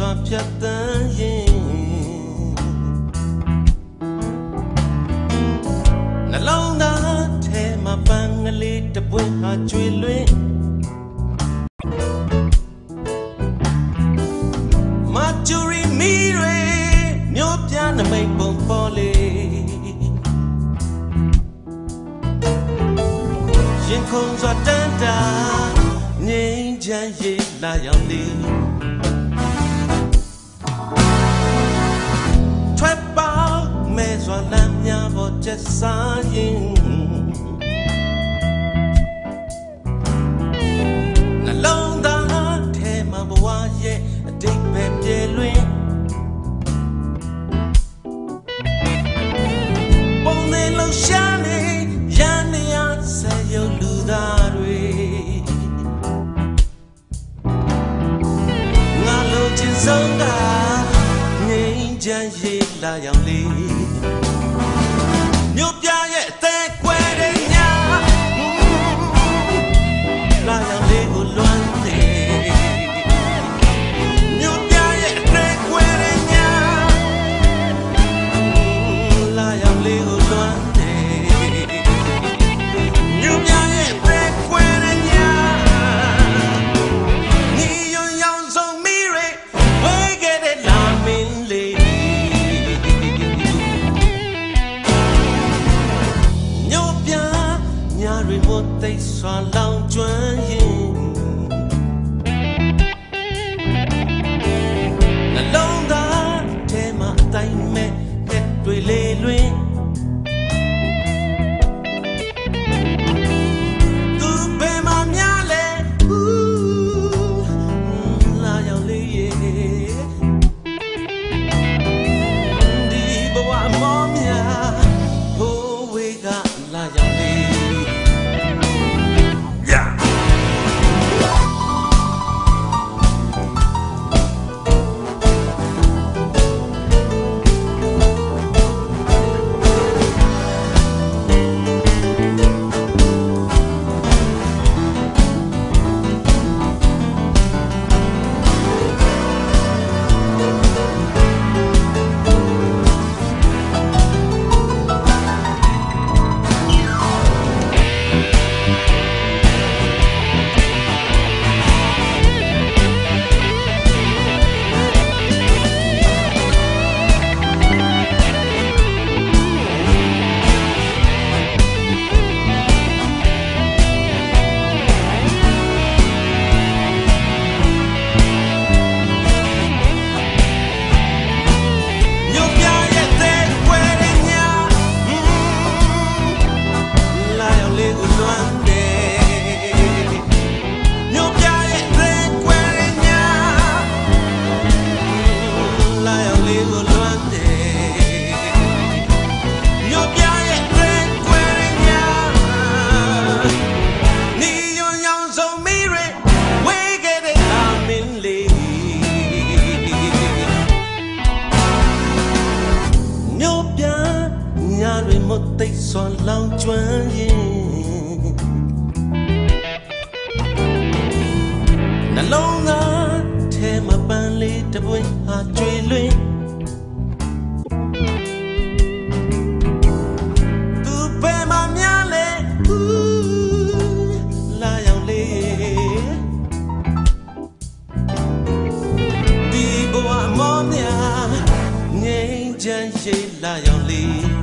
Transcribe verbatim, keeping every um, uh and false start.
ရွာဖြတ်တန်းရင်နှလုံးသားထဲမှာပန်းကလေးတပွင့်ဟာကျွေလွင်မာဂျူရီမီတွေမြို့ပြနမိတ်ပုံပေါ်လေရင်ခုန်စွာတန်းတာငြိမ်းချမ်းရေးလာရောက်လေထွက်ပေါက်မဲစွာလမ်းများပေါ်ချက်စားရင်နှလုံးသားထဲမှာဘဝရဲ့အတိတ်ပဲပြေလွင်ပုံနေလို့ရှာနေရန်နေရဆက်ရုပ်လူသားတွေငါလိုချင်ဆုံးကငြိမ်းချမ်းရေးလာရောက်လေမြို့ပြရဲ့အသက်ကွယ်တဲ့ညလာရောက်လေကိုလွမ်းတယ်မြို့ပြရဲ့အသက်ကွယ်တဲ့ညလာရောက်လေကိုလွမ်းတယ်မြို့ပြရဲ့အသက်ကွယ်တဲ့ည你用阳光明媚为给的拉面里牛鞭伢瑞莫得耍浪转眼那龙达天马带美黑对雷雷တိတ်စွာလောင်ကျွမ်းရင်နှလုံးသားထဲမှာပန်းလေးတပွင့်ဟာကျွေလွင်သူပဲမများလဲလာရောက်လေဒီဘဝမောမြငြိမ်းချမ်းရေးလာရောက်လေ